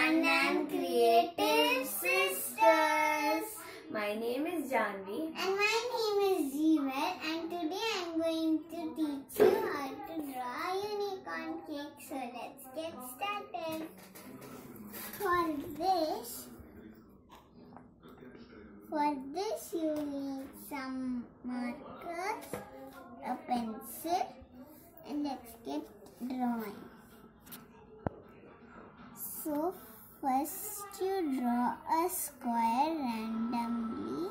Fun and Creative Sisters. My name is Janvi. And my name is Jeevan, and today I am going to teach you how to draw a unicorn cake. So let's get started. For this you need some markers, a pencil, and let's get drawing. So first you draw a square randomly.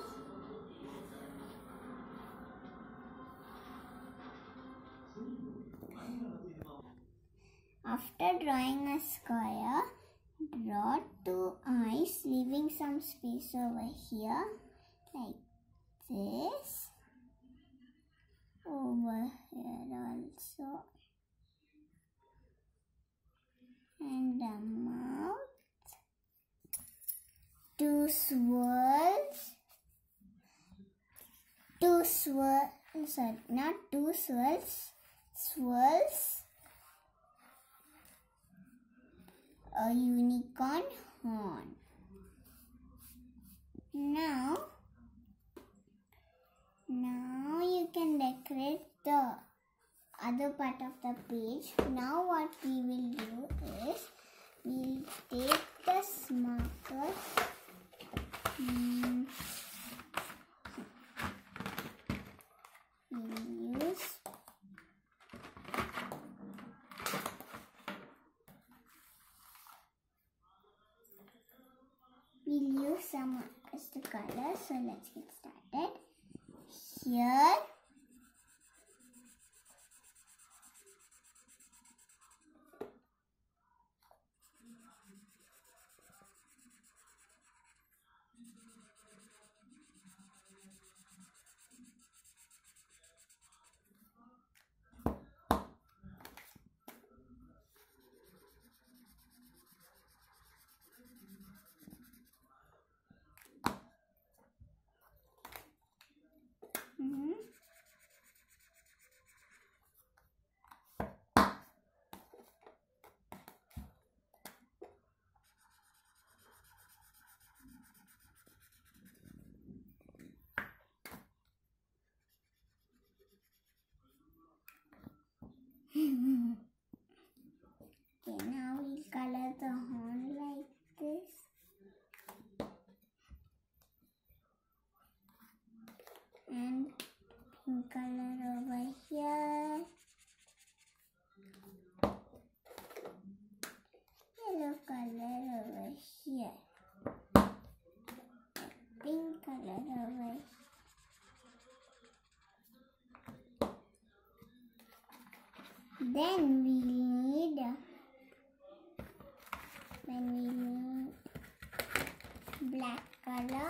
After drawing a square, draw two eyes, leaving some space over here, like this. Over here also. And the mouth. Swirls. A unicorn horn. Now you can decorate the other part of the page. Now what we will do is we'll take this marker. We'll use some markers to color. So let's get started. Here. Okay, now we'll color the horn like this. And pink color over here. Yellow color over here. Pink color over here. Then we need black color.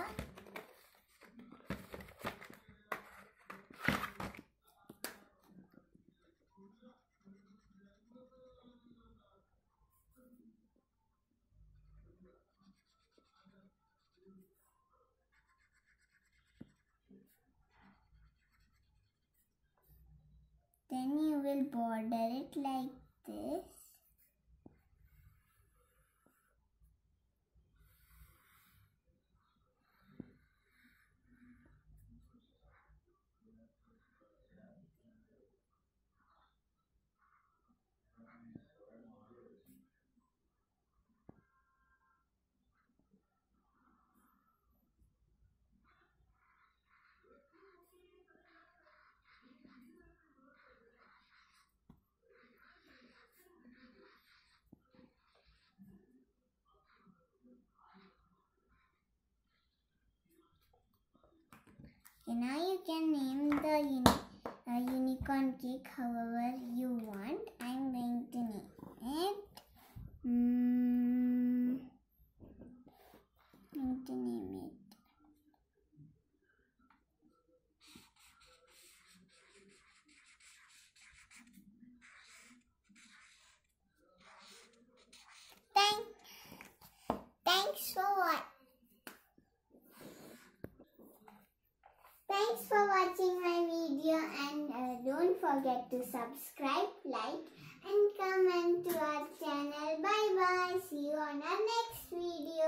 Then you will border it like this. Okay, now you can name the unicorn cake however you want. I'm going to name it. Thanks for watching my video, and don't forget to subscribe, like and comment to our channel. Bye bye. See you on our next video.